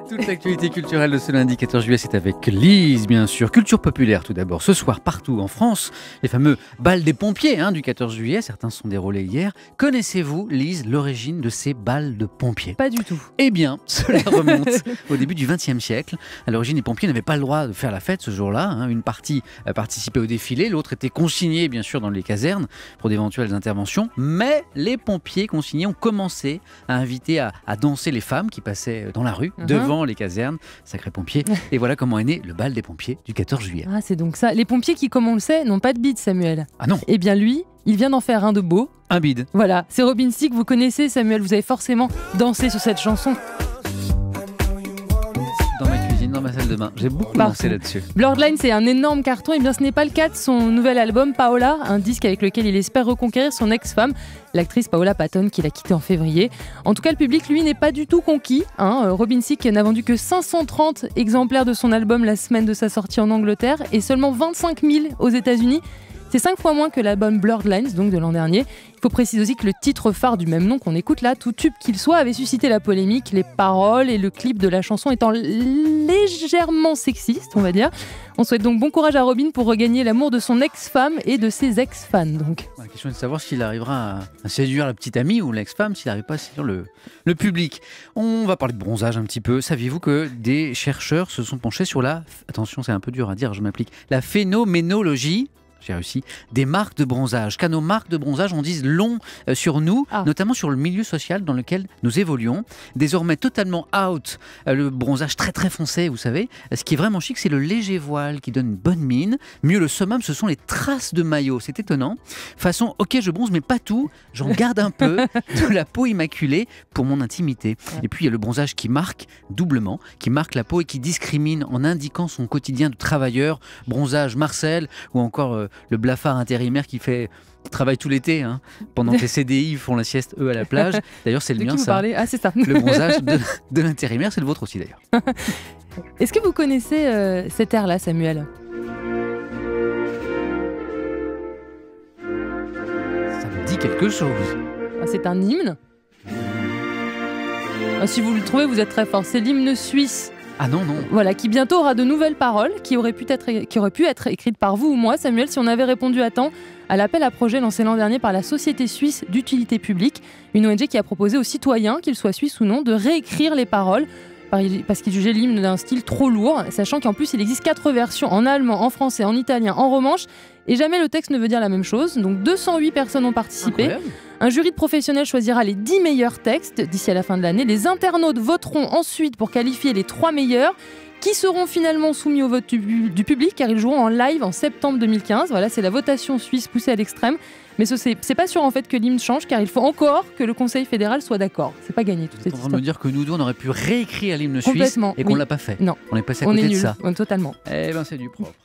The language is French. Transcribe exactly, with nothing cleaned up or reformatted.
Toute l'actualité culturelle de ce lundi quatorze juillet, c'est avec Lise, bien sûr. Culture populaire tout d'abord. Ce soir, partout en France, les fameux bals des pompiers hein, du quatorze juillet. Certains se sont déroulés hier. Connaissez-vous, Lise, l'origine de ces bals de pompiers? Pas du tout. Eh bien, cela remonte au début du vingtième siècle. À l'origine, les pompiers n'avaient pas le droit de faire la fête ce jour-là. Hein. Une partie participait au défilé, l'autre était consignée, bien sûr, dans les casernes pour d'éventuelles interventions. Mais les pompiers consignés ont commencé à inviter à, à danser les femmes qui passaient dans la rue, uh-huh. devant les casernes, sacrés pompiers. Et voilà comment est né le bal des pompiers du quatorze juillet. Ah, c'est donc ça. Les pompiers qui, comme on le sait, n'ont pas de bide, Samuel. Ah non. Eh bien lui, il vient d'en faire un de beau. Un bide. Voilà, c'est Robin Thicke, vous connaissez Samuel, vous avez forcément dansé sur cette chanson. Dans ma cuisine, dans ma salle de bain, j'ai beaucoup Partout. dansé là-dessus. Blurred c'est un énorme carton, et bien ce n'est pas le cas de son nouvel album Paola, un disque avec lequel il espère reconquérir son ex-femme, l'actrice Paola Patton qu'il a quittée en février. En tout cas, le public, lui, n'est pas du tout conquis. Hein. Robin Thicke n'a vendu que cinq cent trente exemplaires de son album la semaine de sa sortie en Angleterre et seulement vingt-cinq mille aux États-Unis. C'est cinq fois moins que l'album Blurred Lines, donc de l'an dernier. Il faut préciser aussi que le titre phare du même nom qu'on écoute là, tout tube qu'il soit, avait suscité la polémique, les paroles et le clip de la chanson étant légèrement sexistes, on va dire. On souhaite donc bon courage à Robin pour regagner l'amour de son ex-femme et de ses ex-fans. Donc. La question est de savoir s'il arrivera à, à séduire la petite amie ou l'ex-femme, s'il n'arrive pas à séduire le, le public. On va parler de bronzage un petit peu. Saviez-vous que des chercheurs se sont penchés sur la, attention c'est un peu dur à dire, je m'applique, la phénoménologie, j'ai réussi, des marques de bronzage. Car nos marques de bronzage en disent long euh, sur nous, ah. notamment sur le milieu social dans lequel nous évoluons. Désormais totalement out, euh, le bronzage très très foncé, vous savez. Ce qui est vraiment chic, c'est le léger voile qui donne une bonne mine. Mieux le summum, ce sont les traces de maillot. C'est étonnant. Façon, ok, je bronze, mais pas tout. J'en garde un peu de la peau immaculée pour mon intimité. Ouais. Et puis il y a le bronzage qui marque doublement, qui marque la peau et qui discrimine en indiquant son quotidien de travailleur. Bronzage Marcel ou encore euh, le blafard intérimaire qui fait qui travaille tout l'été, hein, pendant que les C D I font la sieste, eux, à la plage. D'ailleurs, c'est le de mien, qui vous ça. Parlez ah, c'est ça. Le bronzage de, de l'intérimaire, c'est le vôtre aussi, d'ailleurs. Est-ce que vous connaissez euh, cet air-là, Samuel? Ça me dit quelque chose. Ah, c'est un hymne. Ah, si vous le trouvez, vous êtes très fort. C'est l'hymne suisse. Ah non, non. Voilà, qui bientôt aura de nouvelles paroles, qui auraient pu être, qui auraient pu être écrites par vous ou moi, Samuel, si on avait répondu à temps à l'appel à projet lancé l'an dernier par la Société suisse d'utilité publique, une O N G qui a proposé aux citoyens, qu'ils soient suisses ou non, de réécrire les paroles, parce qu'ils jugeaient l'hymne d'un style trop lourd, sachant qu'en plus il existe quatre versions, en allemand, en français, en italien, en romanche, et jamais le texte ne veut dire la même chose. Donc deux cent huit personnes ont participé. Incroyable. Un jury de professionnels choisira les dix meilleurs textes d'ici à la fin de l'année. Les internautes voteront ensuite pour qualifier les trois meilleurs, qui seront finalement soumis au vote du, du public, car ils joueront en live en septembre deux mille quinze. Voilà, c'est la votation suisse poussée à l'extrême. Mais ce c'est, c'est pas sûr en fait que l'hymne change, car il faut encore que le Conseil fédéral soit d'accord. C'est pas gagné toute cette histoire. On va me dire que nous deux, on aurait pu réécrire l'hymne suisse et qu'on oui. l'a pas fait. Non. On est passé à on côté est de nuls. ça. On, totalement. Eh ben c'est du propre.